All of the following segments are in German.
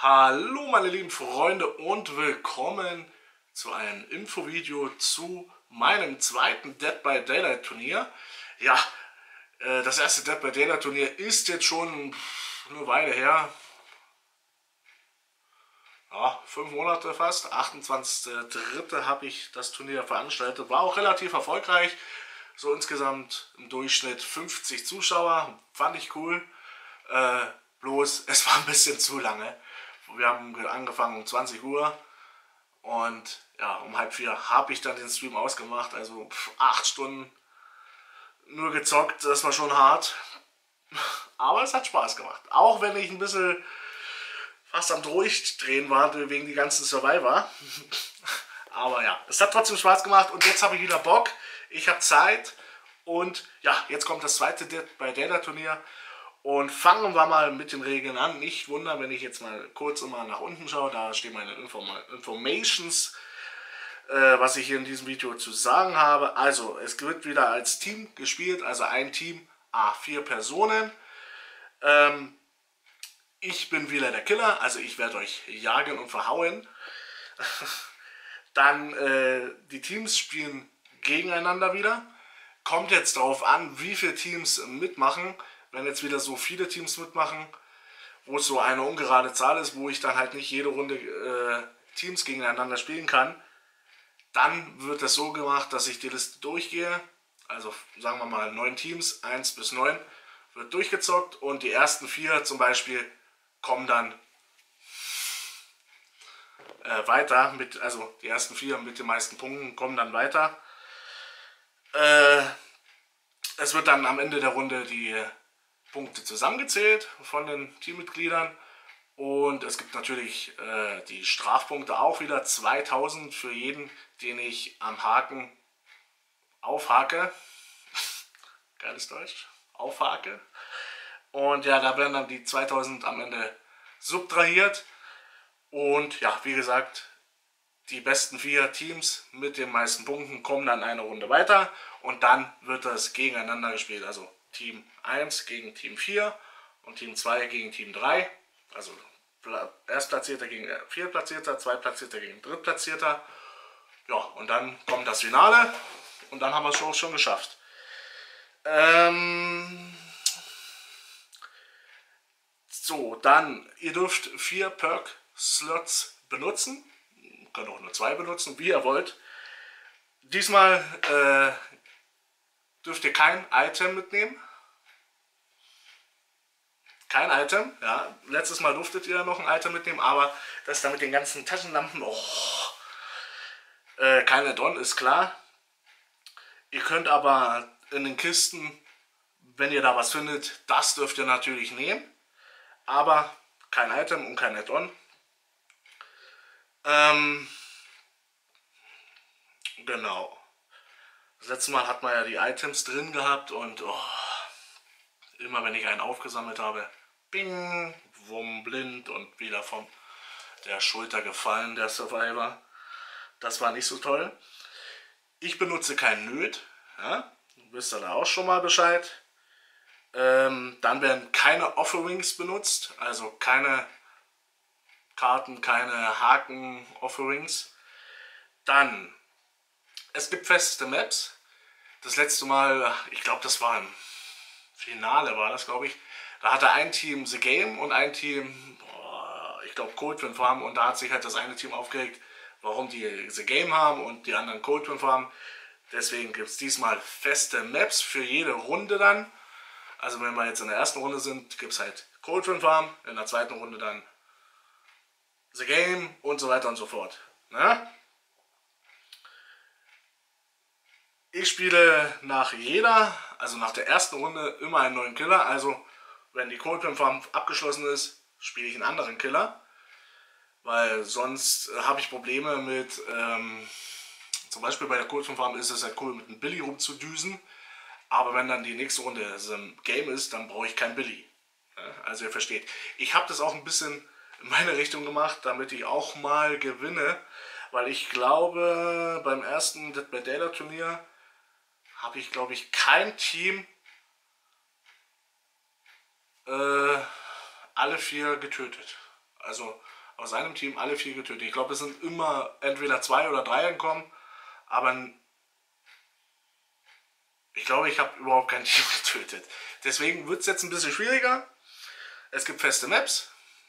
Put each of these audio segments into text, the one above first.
Hallo meine lieben Freunde und willkommen zu einem Infovideo zu meinem zweiten Dead by Daylight Turnier. Ja, das erste Dead by Daylight Turnier ist jetzt schon eine Weile her. Ja, 5 Monate fast. 28.03. habe ich das Turnier veranstaltet. War auch relativ erfolgreich. So insgesamt im Durchschnitt 50 Zuschauer. Fand ich cool. Bloß, es war ein bisschen zu lange. Wir haben angefangen um 20 Uhr und ja, um halb 4 habe ich dann den Stream ausgemacht. Also 8 Stunden nur gezockt, das war schon hart. Aber es hat Spaß gemacht. Auch wenn ich ein bisschen fast am Durchdrehen war wegen die ganzen Survivor. Aber ja, es hat trotzdem Spaß gemacht und jetzt habe ich wieder Bock. Ich habe Zeit und ja, jetzt kommt das zweite Dead by Daylight Turnier. Und fangen wir mal mit den Regeln an. Nicht wundern, wenn ich jetzt mal kurz immer nach unten schaue. Da stehen meine Informations, was ich hier in diesem Video zu sagen habe. Also, es wird wieder als Team gespielt. Also ein Team, A4 Personen. Ich bin wieder der Killer. Also ich werde euch jagen und verhauen. Dann die Teams spielen gegeneinander wieder. Kommt jetzt darauf an, wie viele Teams mitmachen. Wenn jetzt wieder so viele Teams mitmachen, wo es so eine ungerade Zahl ist, wo ich dann halt nicht jede Runde Teams gegeneinander spielen kann, dann wird es so gemacht, dass ich die Liste durchgehe. Also sagen wir mal 9 Teams, 1 bis 9 wird durchgezockt und die ersten 4 zum Beispiel kommen dann weiter, also die ersten 4 mit den meisten Punkten kommen dann weiter. Es wird dann am Ende der Runde die Punkte zusammengezählt von den Teammitgliedern und es gibt natürlich die Strafpunkte auch wieder 2000 für jeden, den ich am Haken aufhake. Geiles Deutsch, aufhake. Und ja, da werden dann die 2000 am Ende subtrahiert und ja, wie gesagt, die besten 4 Teams mit den meisten Punkten kommen dann eine Runde weiter und dann wird das gegeneinander gespielt. Also Team 1 gegen Team 4 und Team 2 gegen Team 3. Also Erstplatzierter gegen Viertplatzierter, Zweitplatzierter gegen Drittplatzierter. Ja, und dann kommt das Finale und dann haben wir es schon geschafft. So, dann, ihr dürft 4 Perk-Slots benutzen. Ihr könnt auch nur 2 benutzen, wie ihr wollt. Diesmal dürft ihr kein Item mitnehmen. Kein Item, ja. Letztes Mal durftet ihr noch ein Item mitnehmen, aber das da mit den ganzen Taschenlampen, kein Add-on, ist klar. Ihr könnt aber in den Kisten, wenn ihr da was findet, das dürft ihr natürlich nehmen. Aber kein Item und kein Add-on. Genau. Das letzte Mal hat man ja die Items drin gehabt und immer wenn ich einen aufgesammelt habe, bing, wumm, blind und wieder von der Schulter gefallen, der Survivor. Das war nicht so toll. Ich benutze kein Nöt. Ja? Wisst ihr da auch schon mal Bescheid. Dann werden keine Offerings benutzt, also keine Karten, keine Haken-Offerings. Dann, es gibt feste Maps. Das letzte Mal, ich glaube, das war im Finale, war das, glaube ich. Da hatte ein Team The Game und ein Team, ich glaube, Cold Twin Farm. Und da hat sich halt das eine Team aufgeregt, warum die The Game haben und die anderen Cold Twin Farm. Deswegen gibt es diesmal feste Maps für jede Runde dann. Also wenn wir jetzt in der ersten Runde sind, gibt es halt Cold Twin Farm, in der zweiten Runde dann The Game und so weiter und so fort. Ne? Ich spiele nach also nach der ersten Runde immer einen neuen Killer. Also wenn die Cold Twin Farm abgeschlossen ist, spiele ich einen anderen Killer. Weil sonst habe ich Probleme mit, zum Beispiel bei der Cold Twin Farm ist es halt cool, mit einem Billy rumzudüsen. Aber wenn dann die nächste Runde so ein Game ist, dann brauche ich kein Billy. Also ihr versteht. Ich habe das auch ein bisschen in meine Richtung gemacht, damit ich auch mal gewinne. Weil ich glaube, beim ersten Dead by Daylight Turnier habe ich, glaube ich, kein Team alle 4 getötet. Also aus einem Team alle 4 getötet. Ich glaube, es sind immer entweder 2 oder 3 entkommen, aber ich glaube, ich habe überhaupt kein Team getötet. Deswegen wird es jetzt ein bisschen schwieriger. Es gibt feste Maps.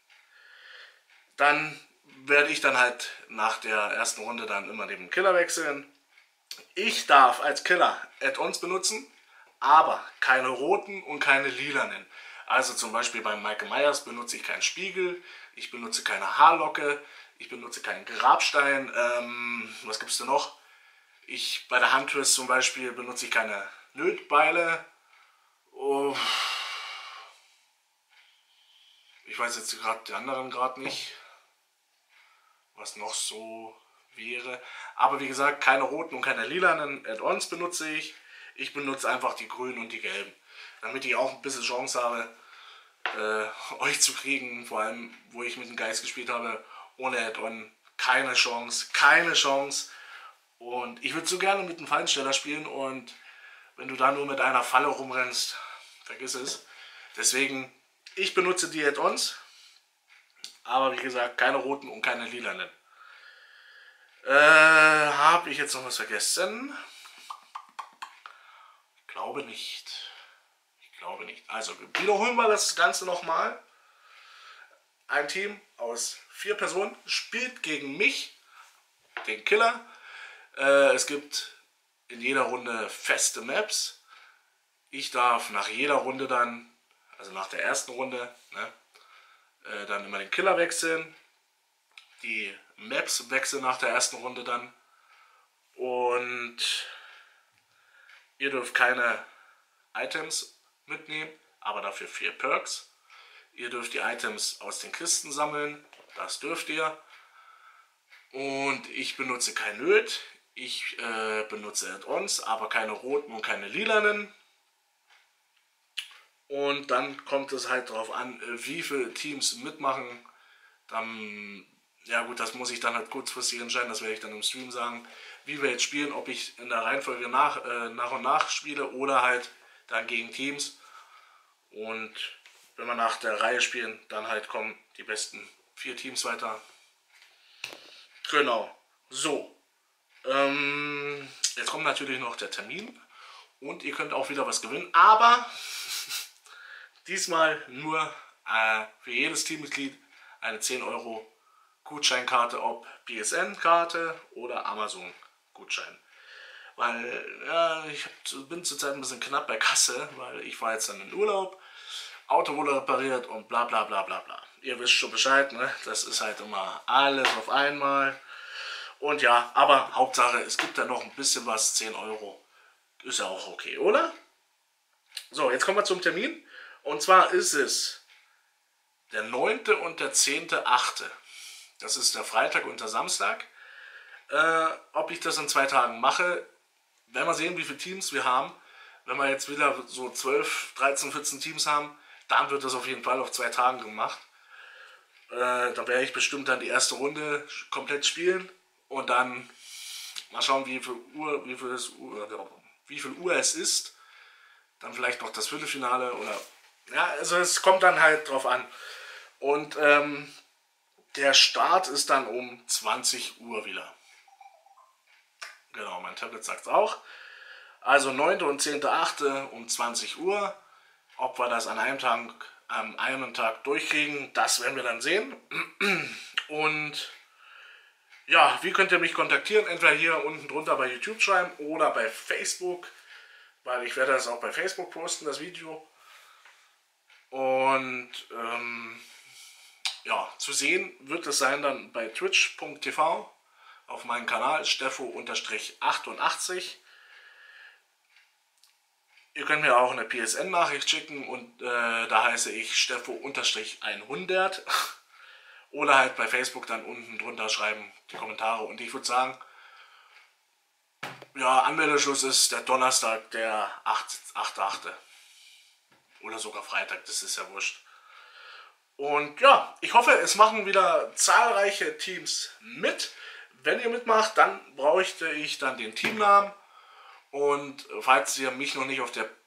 Dann werde ich dann halt nach der ersten Runde dann immer den Killer wechseln. Ich darf als Killer Add-ons benutzen, aber keine roten und keine lilanen. Also zum Beispiel beim Michael Myers benutze ich keinen Spiegel, ich benutze keine Haarlocke, ich benutze keinen Grabstein. Was gibt es denn noch? Bei der Huntress zum Beispiel benutze ich keine Lötbeile. Oh, ich weiß jetzt gerade die anderen gerade nicht, was noch so wäre. Aber wie gesagt, keine roten und keine lilanen Add-ons benutze ich. Ich benutze einfach die grünen und die gelben, damit ich auch ein bisschen Chance habe, euch zu kriegen. Vor allem, wo ich mit dem Geist gespielt habe, ohne Add-on. Keine Chance, keine Chance. Und ich würde so gerne mit einem Fallensteller spielen und wenn du da nur mit einer Falle rumrennst, vergiss es. Deswegen, ich benutze die Add-ons, aber wie gesagt, keine roten und keine lilanen. Habe ich jetzt noch was vergessen? Ich glaube nicht. Also wiederholen wir das Ganze nochmal. Ein Team aus 4 Personen spielt gegen mich, den Killer. Es gibt in jeder Runde feste Maps. Ich darf nach jeder Runde dann, also nach der ersten Runde, dann immer den Killer wechseln. Die Maps wechseln nach der ersten Runde dann. Und ihr dürft keine Items mitnehmen, aber dafür 4 Perks. Ihr dürft die Items aus den Kisten sammeln, das dürft ihr. Und ich benutze kein Löt, ich benutze Add-ons, aber keine roten und keine lilanen. Und dann kommt es halt darauf an, wie viele Teams mitmachen. Dann, ja gut, das muss ich dann halt kurzfristig entscheiden, das werde ich dann im Stream sagen, wie wir jetzt spielen, ob ich in der Reihenfolge nach und nach spiele oder halt dann gegen Teams. Und wenn wir nach der Reihe spielen, dann halt kommen die besten 4 Teams weiter. Genau. So. Jetzt kommt natürlich noch der Termin. Und ihr könnt auch wieder was gewinnen. Aber diesmal nur für jedes Teammitglied eine 10 Euro Gutscheinkarte, ob PSN-Karte oder Amazon-Gutschein. Weil ja, ich bin zurzeit ein bisschen knapp bei Kasse, weil ich war jetzt dann in Urlaub, Auto wurde repariert und bla bla bla bla bla. Ihr wisst schon Bescheid, ne? Das ist halt immer alles auf einmal. Und ja, aber Hauptsache, es gibt da noch ein bisschen was, 10 Euro. Ist ja auch okay, oder? So, jetzt kommen wir zum Termin. Und zwar ist es der 9. und der 10.8. Das ist der Freitag und der Samstag. Ob ich das in 2 Tagen mache, werden wir sehen, wie viele Teams wir haben. Wenn wir jetzt wieder so 12, 13, 14 Teams haben, dann wird das auf jeden Fall auf 2 Tagen gemacht. Da werde ich bestimmt dann die erste Runde komplett spielen und dann mal schauen, wie viel Uhr es ist. Dann vielleicht noch das Viertelfinale oder ja, also es kommt dann halt drauf an. Und der Start ist dann um 20 Uhr wieder. Genau, mein Tablet sagt es auch. Also 9. und 10.8. um 20 Uhr. Ob wir das an einem Tag durchkriegen, das werden wir dann sehen. Und ja, wie könnt ihr mich kontaktieren? Entweder hier unten drunter bei YouTube schreiben oder bei Facebook. Weil ich werde das auch bei Facebook posten, das Video. Und ja, zu sehen wird es sein dann bei twitch.tv auf meinem Kanal Steffo-88. Ihr könnt mir auch eine PSN-Nachricht schicken und da heiße ich Steffo-100 oder halt bei Facebook dann unten drunter schreiben die Kommentare. Und ich würde sagen, ja, Anmeldeschluss ist der Donnerstag, der 8.8. Oder sogar Freitag, das ist ja wurscht. Und ja, ich hoffe, es machen wieder zahlreiche Teams mit. Wenn ihr mitmacht, dann bräuchte ich dann den Teamnamen. Und falls ihr mich noch nicht auf der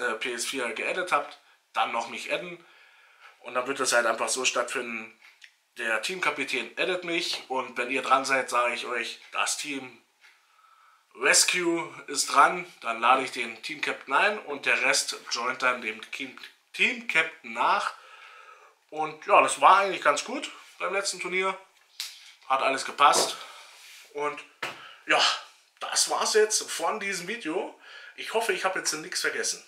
PS4 geaddet habt, dann noch mich adden. Und dann wird das halt einfach so stattfinden. Der Teamkapitän addet mich und wenn ihr dran seid, sage ich euch, das Team Rescue ist dran, dann lade ich den Team Captain ein und der Rest joint dann dem Team Captain nach. Und ja, das war eigentlich ganz gut beim letzten Turnier. Hat alles gepasst. Und ja, das war's jetzt von diesem Video. Ich hoffe, ich habe jetzt nichts vergessen.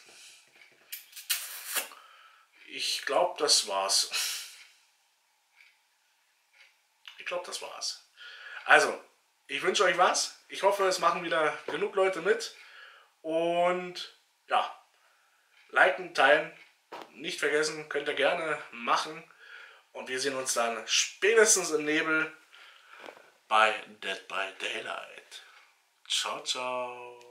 Ich glaube, das war's. Also, ich wünsche euch was. Ich hoffe, es machen wieder genug Leute mit. Und ja, liken, teilen, nicht vergessen, könnt ihr gerne machen. Und wir sehen uns dann spätestens im Nebel bei Dead by Daylight. Ciao, ciao.